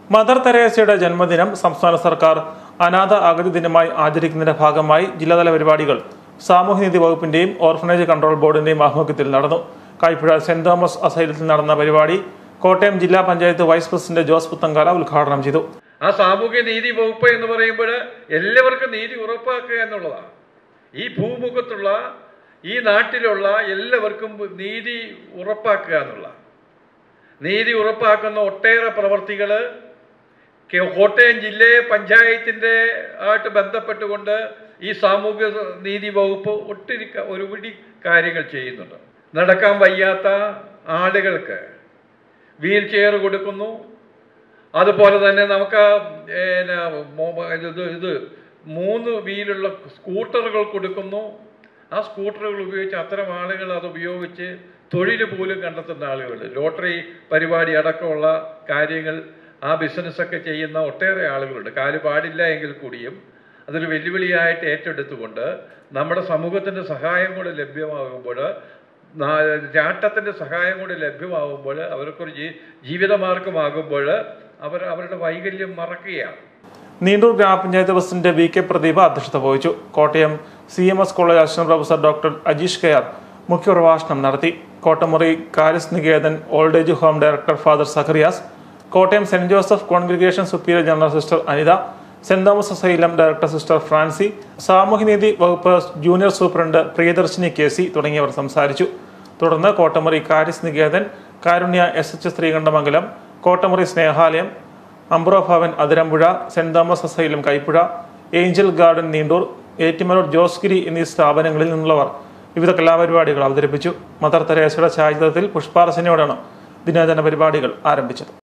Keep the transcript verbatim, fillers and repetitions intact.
Mother തെരേസയുടെ ജന്മദിനം സംസ്ഥാന സർക്കാർ അനാഥ അഗതി ദിനമായി ആചരിക്കുന്നതിന്റെ ഭാഗമായി ജില്ലാതല പരിപാടികൾ സാമൂഹ്യനീതി വകുപ്പിന്റെയും ഓർഫനേജ് കൺട്രോൾ ബോർഡിന്റെയും ആഭിമുഖ്യത്തിൽ നടന്നു. കൈപ്പുഴ സെന്റ് തോമസ് അസൈലത്തിൽ നടന്ന പരിപാടി കോട്ടയം ജില്ലാ പഞ്ചായത്ത് വൈസ് പ്രസിഡന്റ് ജോസ് പുത്തങ്കാല ഉദ്ഘാടനം ചെയ്തു. ആ സാമൂഹ്യ നീതി വകുപ്പ് എന്ന് പറയുമ്പോൾ എല്ലാവർക്കും നീതി ഉറപ്പാക്കുക എന്നുള്ളതാണ്. ഈ ഭൂമുഖത്തുള്ള ഈ നാട്ടിലുള്ള എല്ലാവർക്കും നീതി ഉറപ്പാക്കുക എന്നുള്ള നീതി ഉറപ്പാക്കുന്ന ഒട്ടേറെ പ്രവർത്തികൾ കോട്ടയം ജില്ലയെ പഞ്ചായത്തിൻ്റെ ആയിട്ട് ബന്ധപ്പെട്ടുകൊണ്ട് ഈ സാമൂഹ്യ നീതി വകുപ്പ് ഒത്തിരി ഒരുപിടി കാര്യങ്ങൾ ചെയ്യുന്നുണ്ട്. നടക്കാൻ വയ്യാത്ത ആളുകൾക്ക് വീൽ ചെയർ കൊടുക്കുന്നു. അതുപോലെ തന്നെ നമുക്ക് ഇത് ഇത് മൂന്ന് വീലുള്ള സ്കൂട്ടറുകൾ കൊടുക്കുന്നു. ആ സ്കൂട്ടറുകൾ ഉപയോഗിച്ച് അത്തരം ആളുകൾ അത് ഉപയോഗിച്ച് തൊഴിൽ പോലും കണ്ടെത്തുന്ന ആളുകളുണ്ട്. ലോട്ടറി പരിപാടി അടക്കമുള്ള കാര്യങ്ങൾ ആ ബിസിനസ്സൊക്കെ ചെയ്യുന്ന ഒട്ടേറെ ആളുകളുണ്ട്. കാല് പാടില്ല എങ്കിൽ കൂടിയും അതൊരു വെല്ലുവിളിയായിട്ട് ഏറ്റെടുത്തുകൊണ്ട് നമ്മുടെ സമൂഹത്തിൻ്റെ സഹായം കൂടെ ലഭ്യമാകുമ്പോൾ, ചാട്ടത്തിൻ്റെ സഹായം കൂടെ ലഭ്യമാകുമ്പോൾ, അവർക്കൊരു ജീവിതമാർഗമാകുമ്പോൾ അവർ അവരുടെ വൈകല്യം മറക്കുകയാണ്. നീണ്ടൂർ ഗ്രാമപഞ്ചായത്ത് പ്രസിഡന്റ് വി കെ പ്രദീപ അധ്യക്ഷത വഹിച്ചു. Kottayam C M S college assistant professor doctor Ajeesh കെയർ മുഖ്യപ്രഭാഷണം നടത്തി. Kottamuri Charis Niketan old age home director father Zacharias, Kottayam saint Joseph congregation superior general sister Anitha, saint Thomas asylum director sister Francy, സാമൂഹ്യനീതി വകുപ്പ് junior superintendent Priyadarshini K C തുടങ്ങിയവർ സംസാരിച്ചു. തുടർന്ന് Kottamuri Charis Niketan, Karunya S H Sreekandamangalam, Kottamuri Snehalayam, Ambro Bhavan Athirampuzha, saint Thomas asylum Kaipuzha, angel garden Neendoor, Ettumanoor Josegiri എന്നീ സ്ഥാപനങ്ങളിൽ നിന്നുള്ളവർ വിവിധ കലാപരിപാടികൾ അവതരിപ്പിച്ചു. മദർ തെരേസയുടെ ഛായാചിത്രത്തിൽ പുഷ്പാർച്ചനയോടാണ് ദിനാചരണ പരിപാടികൾ ആരംഭിച്ചത്.